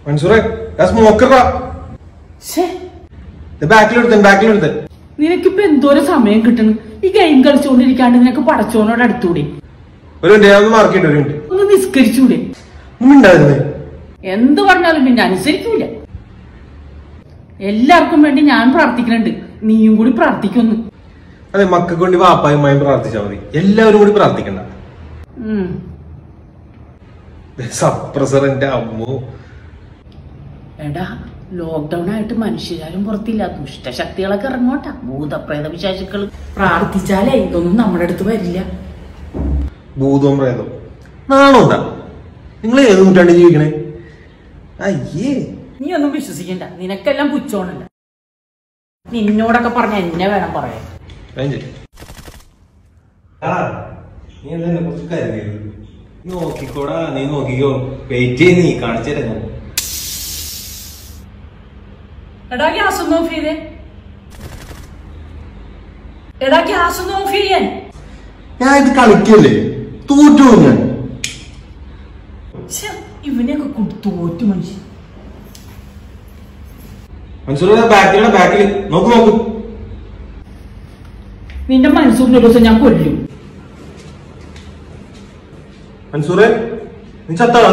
മൻസൂറെ സ്മോക്കറാ ബാക്കിലെടുത്ത് നിനക്കിപ്പോ എന്തോരം സമയം കിട്ടണം ഈ ഗെയിം കളിച്ചുകൊണ്ടിരിക്കാണ്ട് നിനക്ക് പടച്ചോനോട് അടുത്തൂടെ ഒന്ന് നിസ്കരിച്ചൂടെ എന്ത് പറഞ്ഞാലും പിന്നെ അനുസരിക്കൂല എല്ലാവർക്കും വേണ്ടി ഞാൻ പ്രാർത്ഥിക്കുന്നുണ്ട് നീയും കൂടി പ്രാർത്ഥിക്കുന്നു അതെ മക്കൾക്ക് വേണ്ടി വാപ്പായും ഉമ്മയും പ്രാർത്ഥിച്ചാൽ മതി എല്ലാവരും കൂടി പ്രാർത്ഥിക്കണ്ട സപ്രസറിന്റെ അമ്മോ എടാ ലോക്ക്ഡൌൺ ആയിട്ട് മനുഷ്യരാരും പുറത്തില്ല ദുഷ്ടശക്തികളൊക്കെ ഇറങ്ങോട്ടാ ഭൂതപ്രേത വിശേഷക്കൾ പ്രാർത്ഥിച്ചാലേ ഇതൊന്നും നമ്മുടെ അടുത്ത് വരില്ല ഭൂതവും പ്രേതവും നാണോണ്ടാ നിങ്ങൾ ഏത് നൂറ്റാണ്ട് ജീവിക്കണേ അയ്യേ നീ ഒന്നും വിശ്വസിക്കണ്ട നിനക്കെല്ലാം പുച്ചോണല്ല നിന്നോടൊക്കെ പറഞ്ഞ എന്നെ വേണം പറയാൻ നോക്കിക്കോടാ നീ നോക്കിക്കോ വെയിറ്റ് ചെയ്ത് നീ കാണിച്ചു എടാ ഗ്യാസ് ഒന്ന് ഓഫ് ചെയ്തേ എടാ ഗ്യാസ് ഒന്ന് ഓഫ് ചെയ്യാൻ ഞാൻ ഇത് കളിക്കല്ലേ തോറ്റു ഞാൻ ഇവനെയൊക്കെ തോറ്റു മനുഷ്യൻ ബാക്കിൽ നോക്കൂ നിന്റെ മൻസൂറിന്റെ ഒരു ദിവസം ഞാൻ കൊല്ലും മൻസൂറെ നീ ചത്താ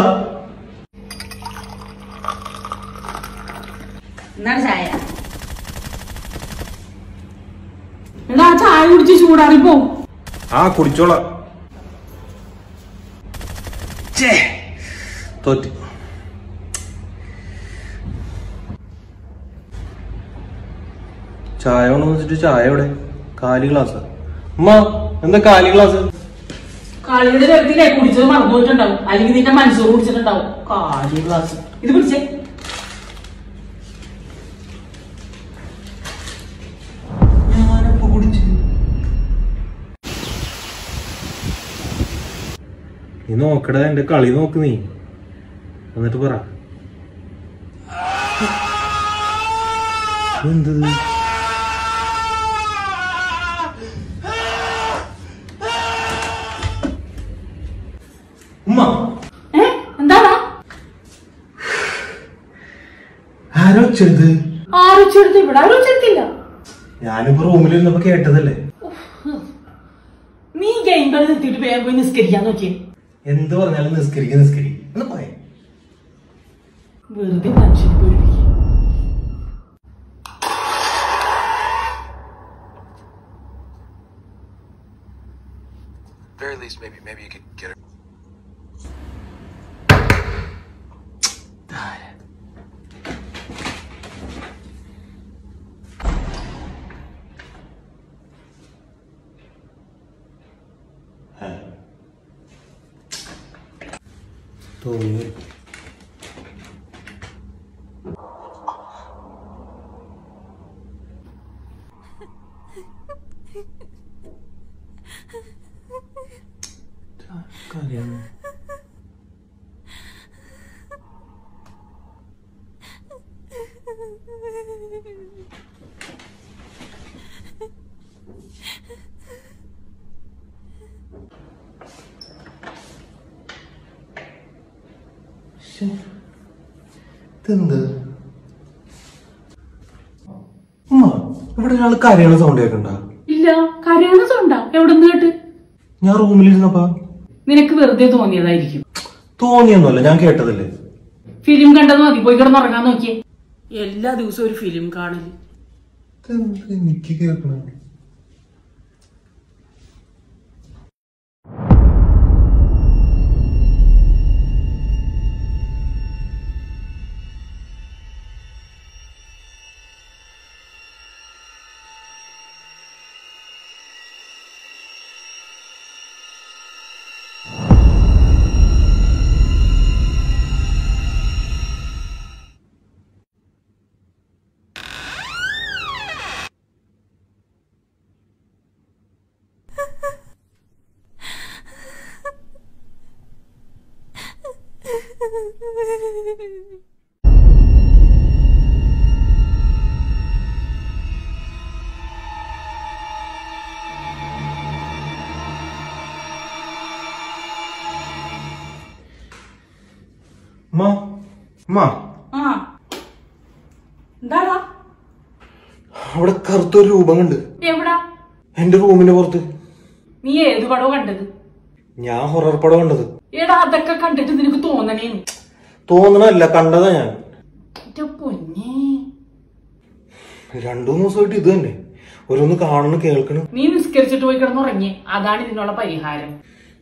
ചായ എടാ ചായ കുടിച്ച് ചൂടാറിപ്പോ കുടിച്ചോളാം തോറ്റ് ചായ കൊണ്ടെന്ന് വെച്ചിട്ട് ചായ എവിടെ കാലി ഗ്ലാസ് ഉമ്മ എന്താ കാലി ഗ്ലാസ് കാളിയുടെ ചെറുതില്ലേ കുടിച്ചത് മറന്നു പോയിട്ടുണ്ടാവും അല്ലെങ്കിൽ നിന്റെ മൻസൂർ കുടിച്ചിട്ടുണ്ടാവും കാലി ഗ്ലാസ് ഇത് കുടിച്ചേ നീ നോക്കടാ എന്റെ കളി നോക്ക് നീ എന്നിട്ട് പറ എന്തത് ഉമ്മ എന്താടാ ആരോച്ചെടുത്ത് ഇവിടെ ആരോച്ചെടുത്തില്ല ഞാനിപ്പോ റൂമിലിരുന്നപ്പോ കേട്ടതല്ലേ നീ ഗെയിം കളി നിർത്തിയിട്ട് വേഗം പോയി നിസ്കരിക്കാൻ നോക്കിയേ എന്ത് പറഞ്ഞാലും നിസ്കരി എന്ന് പറയാം വെറുതെ മനുഷ്യനെ പേടിപ്പിക്കും Very least, maybe you could get her. തോന്നി കാര്യമാണ് ഇതെന്ത് ഉമ്മ ഇവിടെ ഒരാൾ കരയണ സൗണ്ട് കേൾക്കണ്ട ഇല്ല കരയണ സൗണ്ടാ എവിടെ നിന്ന് കേട്ട് ഞാൻ റൂമിലിരുന്നപ്പാ നിനക്ക് വെറുതെ തോന്നിയതായിരിക്കും തോന്നിയൊന്നുമല്ല ഞാൻ കേട്ടതല്ലേ ഫിലിം കണ്ടത് മതി പോയി കിടന്നുറങ്ങാൻ നോക്കിയേ എല്ലാ ദിവസവും ഒരു ഫിലിം കാണല് എനിക്ക് കേൾക്കണം Ma, അവിടെ കറുത്തൊരു രൂപം കണ്ട്. എവിടാ? എന്റെ റൂമിന്റെ പുറത്ത്. നീ ഏത് പടവും കണ്ടത്? ഞാൻ ഹൊറർ പടം കണ്ടത്. എടാ അതൊക്കെ കണ്ടിട്ട് നിനക്ക് തോന്നണേന്ന്? തോന്നണല്ല, കണ്ടതാ ഞാൻ. പൊന്നേ, 2-3 ദിവസമായിട്ട് ഇത് തന്നെ, ഓരോന്ന് കാണണം കേൾക്കണം. നീ നിസ്കരിച്ചിട്ട് പോയി കിടന്നുറങ്ങി, അതാണ് ഇതിനുള്ള പരിഹാരം.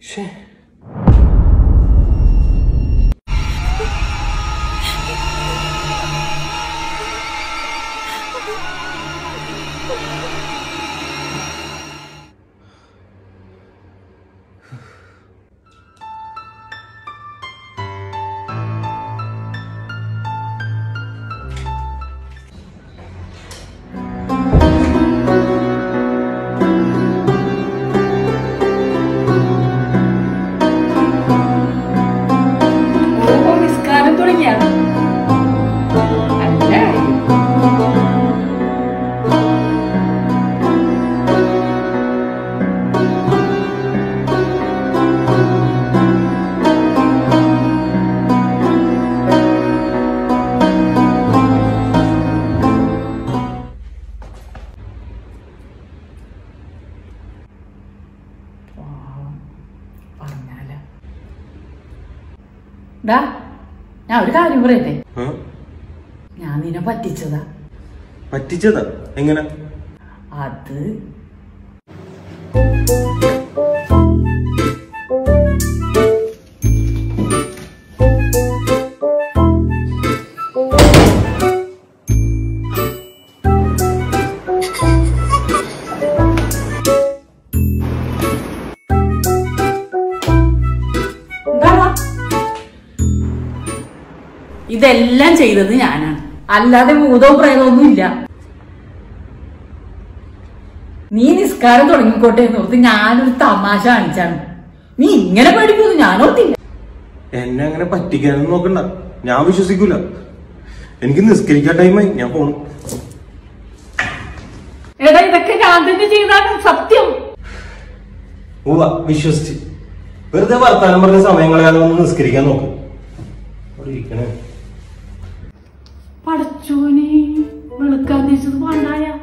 ഞാൻ ഒരു കാര്യം പറയട്ടെ, ഞാൻ നിന്നെ പറ്റിച്ചതാ. പറ്റിച്ചതാ? എങ്ങനെ? അത് ഇതെല്ലാം ചെയ്തത് ഞാനാണ്, അല്ലാതെ ഭൂതവും പ്രേതമൊന്നും ഇല്ല. നീ നിസ്കാരം തുടങ്ങിക്കോട്ടെ എന്നോർത്ത് ഞാനൊരു തമാശ കാണിച്ചാണ്. നീ ഇങ്ങനെ പഠിക്കുമെന്ന് ഞാനോർത്തില്ല. എന്നെ അങ്ങനെ പറ്റിക്കാനൊന്നും നോക്കണ്ട, ഞാൻ വിശ്വസിക്കൂല. എനിക്ക് നിസ്കരിക്കാൻ ടൈമായി, ഞാൻ പോണു. എടാ ഇതൊക്കെ ഞാൻ തന്നെ ചെയ്താണ് സത്യം. വിശ്വസിച്ച് വെറുതെ വർത്താനം പറഞ്ഞ സമയം കളയാതെ ഒന്ന് നിസ്കരിക്കാൻ നോക്കും. അവിടെ ഇരിക്കണേ. പടച്ചോനെ, വെളുക്കാൻ തിരിച്ചത് പാണ്ടായ.